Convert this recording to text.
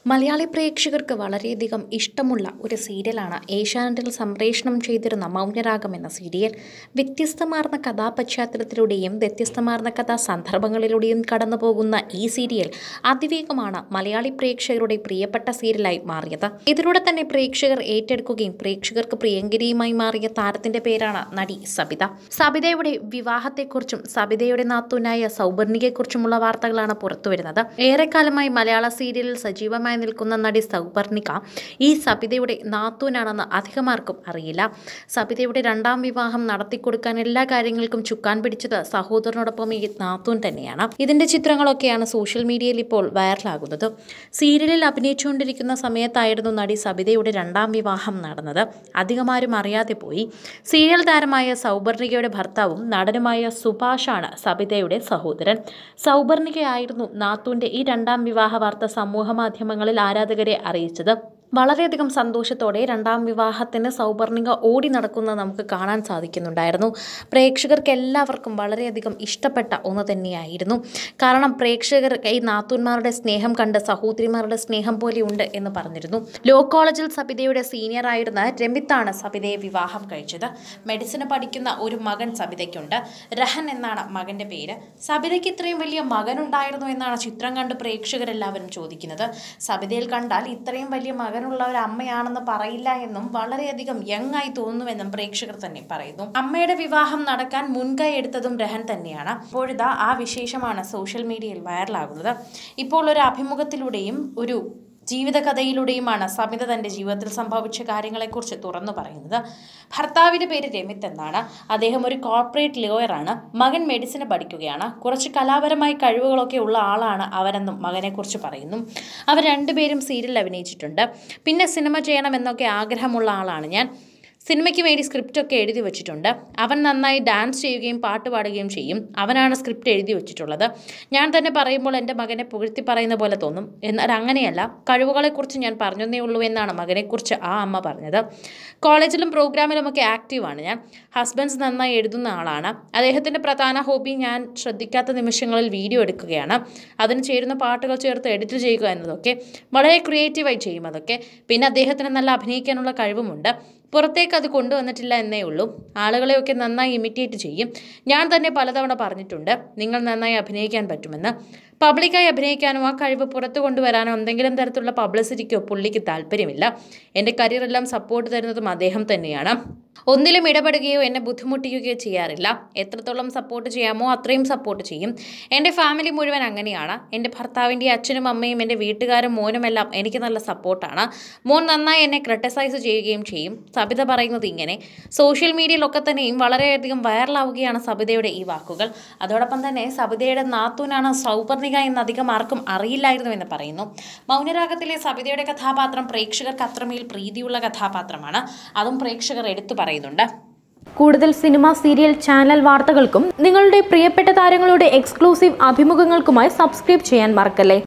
മലയാളി പ്രേക്ഷകർക്ക് വളരെയധികം ഇഷ്ടമുള്ള ഒരു സീരിയലാണ് ഏഷ്യാനെറ്റിൽ സംപ്രേഷണം ചെയ്തിരുന്ന മൗനരാഗം എന്ന സീരിയൽ. വ്യത്യസ്തമാർന്ന കഥാപശ്ചാത്തലത്തിലൂടെയും വ്യത്യസ്തമാർന്ന കഥാസന്ദർഭങ്ങളിലൂടെയും കടന്നു പോകുന്ന ഈ സീരിയൽ അതിവേഗമാണ് മലയാളി പ്രേക്ഷകരുടെ പ്രിയപ്പെട്ട സീരിയലായി മാറിയത്. ഇതിലൂടെ തന്നെ പ്രേക്ഷകർ ഏറ്റെടുക്കുകയും പ്രേക്ഷകർക്ക് പ്രിയങ്കരിയുമായി മാറിയ താരത്തിന്റെ പേരാണ് നടി സബിത. സബിതയുടെ വിവാഹത്തെക്കുറിച്ചും സബിതയുടെ നാത്തൂനായ സൗപർണികയെക്കുറിച്ചുമുള്ള വാർത്തകളാണ് പുറത്തുവരുന്നത്. ഏറെക്കാലമായി മലയാള സീരിയലിൽ സജീവമായി നിൽക്കുന്ന നടി സൗപർണിക ഈ സബിതയുടെ നാത്തൂനാണെന്ന് അധികമാർക്കും അറിയില്ല. സബിതയുടെ രണ്ടാം വിവാഹം നടത്തിക്കൊടുക്കാൻ എല്ലാ കാര്യങ്ങൾക്കും ചുക്കാൻ പിടിച്ചത് സഹോദരനോടൊപ്പം ഈ നാത്തൂൻ തന്നെയാണ്. ഇതിന്റെ ചിത്രങ്ങളൊക്കെയാണ് സോഷ്യൽ മീഡിയയിൽ ഇപ്പോൾ വൈറലാകുന്നത്. സീരിയലിൽ അഭിനയിച്ചുകൊണ്ടിരിക്കുന്ന സമയത്തായിരുന്നു നടി സബിതയുടെ രണ്ടാം വിവാഹം നടന്നത്. അധികമാരും അറിയാതെ പോയി. സീരിയൽ താരമായ സൗപർണികയുടെ ഭർത്താവും നടനുമായ സുഭാഷാണ് സബിതയുടെ സഹോദരൻ. സൗപർണികയായിരുന്നു നാത്തൂന്റെ ഈ രണ്ടാം വിവാഹ വാർത്ത സമൂഹ മാധ്യമങ്ങളിൽ ആരാധകരെ അറിയിച്ചത്. വളരെയധികം സന്തോഷത്തോടെ രണ്ടാം വിവാഹത്തിന് സൗപർണിക ഓടി നടക്കുന്നത് നമുക്ക് കാണാൻ സാധിക്കുന്നുണ്ടായിരുന്നു. പ്രേക്ഷകർക്ക് എല്ലാവർക്കും വളരെയധികം ഇഷ്ടപ്പെട്ട ഒന്ന് തന്നെയായിരുന്നു. കാരണം പ്രേക്ഷകർ ഈ നാത്തൂന്മാരുടെ സ്നേഹം കണ്ട് സഹോദരിമാരുടെ സ്നേഹം പോലെ ഉണ്ട് എന്ന് പറഞ്ഞിരുന്നു. ലോ കോളേജിൽ സബിതയുടെ സീനിയർ ആയിരുന്ന രമിത്താണ് സബിതയെ വിവാഹം കഴിച്ചത്. മെഡിസിന് പഠിക്കുന്ന ഒരു മകൻ സബിതയ്ക്കുണ്ട്. രഹൻ എന്നാണ് മകന്റെ പേര്. സബിതയ്ക്ക് ഇത്രയും വലിയ മകനുണ്ടായിരുന്നു എന്നാണ് ചിത്രം കണ്ട് പ്രേക്ഷകരെല്ലാവരും ചോദിക്കുന്നത്. സബിതയിൽ കണ്ടാൽ ഇത്രയും വലിയ മകൻ ഉള്ള ഒരു അമ്മയാണെന്ന് പറയില്ല എന്നും വളരെയധികം യങ് ആയി തോന്നുന്നുവെന്നും പ്രേക്ഷകർ തന്നെ പറയുന്നു. അമ്മയുടെ വിവാഹം നടക്കാൻ മുൻകൈ എടുത്തതും രഹൻ തന്നെയാണ്. ഇപ്പോഴിതാ ആ വിശേഷമാണ് സോഷ്യൽ മീഡിയയിൽ വൈറലാകുന്നത്. ഇപ്പോൾ ഒരു അഭിമുഖത്തിലൂടെയും ഒരു ജീവിതകഥയിലൂടെയുമാണ് സബിത തൻ്റെ ജീവിതത്തിൽ സംഭവിച്ച കാര്യങ്ങളെക്കുറിച്ച് തുറന്നു പറയുന്നത്. ഭർത്താവിൻ്റെ പേര് രമിത് എന്നാണ്. അദ്ദേഹം ഒരു കോർപ്പറേറ്റ് ലോയറാണ്. മകൻ മെഡിസിന് പഠിക്കുകയാണ്. കുറച്ച് കലാപരമായ കഴിവുകളൊക്കെ ഉള്ള ആളാണ് അവരെന്നും മകനെക്കുറിച്ച് പറയുന്നു. അവർ രണ്ടുപേരും സീരിയലിൽ അഭിനയിച്ചിട്ടുണ്ട്. പിന്നെ സിനിമ ചെയ്യണമെന്നൊക്കെ ആഗ്രഹമുള്ള ആളാണ് ഞാൻ. സിനിമയ്ക്ക് വേണ്ടി സ്ക്രിപ്റ്റൊക്കെ എഴുതി വെച്ചിട്ടുണ്ട്. അവൻ നന്നായി ഡാൻസ് ചെയ്യുകയും പാട്ട് പാടുകയും ചെയ്യും. അവനാണ് സ്ക്രിപ്റ്റ് എഴുതി വെച്ചിട്ടുള്ളത്. ഞാൻ തന്നെ പറയുമ്പോൾ എൻ്റെ മകനെ പുകഴ്ത്തി പറയുന്ന പോലെ തോന്നും. എന്നാൽ അങ്ങനെയല്ല, കഴിവുകളെക്കുറിച്ച് ഞാൻ പറഞ്ഞതേ ഉള്ളൂ എന്നാണ് മകനെക്കുറിച്ച് ആ അമ്മ പറഞ്ഞത്. കോളേജിലും പ്രോഗ്രാമിലുമൊക്കെ ആക്റ്റീവാണ് ഞാൻ. ഹസ്ബൻഡ് നന്നായി എഴുതുന്ന ആളാണ്. അദ്ദേഹത്തിൻ്റെ പ്രധാന ഹോബി ഞാൻ ശ്രദ്ധിക്കാത്ത നിമിഷങ്ങളിൽ വീഡിയോ എടുക്കുകയാണ്. അതിന് ചേരുന്ന പാട്ടുകൾ ചേർത്ത് എഡിറ്റ് ചെയ്യുക എന്നതൊക്കെ. വളരെ ക്രിയേറ്റീവായി ചെയ്യും അതൊക്കെ. പിന്നെ അദ്ദേഹത്തിന് നല്ല അഭിനയിക്കാനുള്ള കഴിവുമുണ്ട്. പുറത്തേക്ക് അത് കൊണ്ടുവന്നിട്ടില്ല എന്നേ ഉള്ളൂ. ആളുകളെയൊക്കെ നന്നായി ഇമിറ്റേറ്റ് ചെയ്യും. ഞാൻ തന്നെ പലതവണ പറഞ്ഞിട്ടുണ്ട് നിങ്ങൾ നന്നായി അഭിനയിക്കാൻ പറ്റുമെന്ന്. പബ്ലിക്കായി അഭിനയിക്കാനോ ആ കഴിവ് പുറത്തു കൊണ്ടുവരാനോ എന്തെങ്കിലും തരത്തിലുള്ള പബ്ലിസിറ്റിക്കോ പുള്ളിക്ക് താല്പര്യമില്ല. എൻ്റെ കരിയറെല്ലാം സപ്പോർട്ട് തരുന്നതും അദ്ദേഹം തന്നെയാണ്. ഒന്നിലും ഇടപെടുകയോ എന്നെ ബുദ്ധിമുട്ടിക്കുകയോ ചെയ്യാറില്ല. എത്രത്തോളം സപ്പോർട്ട് ചെയ്യാമോ അത്രയും സപ്പോർട്ട് ചെയ്യും. എൻ്റെ ഫാമിലി മുഴുവൻ അങ്ങനെയാണ്. എൻ്റെ ഭർത്താവിൻ്റെ അച്ഛനും അമ്മയും എൻ്റെ വീട്ടുകാരും മോനുമെല്ലാം എനിക്ക് നല്ല സപ്പോർട്ടാണ്. മോൻ നന്നായി എന്നെ ക്രിട്ടിസൈസ് ചെയ്യുകയും ചെയ്യും. സബിത പറയുന്നത് ഇങ്ങനെ. സോഷ്യൽ മീഡിയയിലൊക്കെ തന്നെയും വളരെയധികം വൈറലാവുകയാണ് സബിതയുടെ ഈ വാക്കുകൾ. അതോടൊപ്പം തന്നെ സബിതയുടെ നാത്തൂനാണ് സൗപർണിക എന്ന് അധികം ആർക്കും അറിയില്ലായിരുന്നു എന്ന് പറയുന്നു. മൗനരാഗത്തിലെ സബിതയുടെ കഥാപാത്രം പ്രേക്ഷകർക്ക് അത്രമേൽ പ്രീതിയുള്ള കഥാപാത്രമാണ്. അതും പ്രേക്ഷകർ എടുത്തു പറയുന്നുണ്ട്. കൂടുതൽ സിനിമ, സീരിയൽ, ചാനൽ വാർത്തകൾക്കും നിങ്ങളുടെ പ്രിയപ്പെട്ട താരങ്ങളുടെ എക്സ്ക്ലൂസീവ് അഭിമുഖങ്ങൾക്കുമായി സബ്സ്ക്രൈബ് ചെയ്യാൻ മറക്കല്ലേ.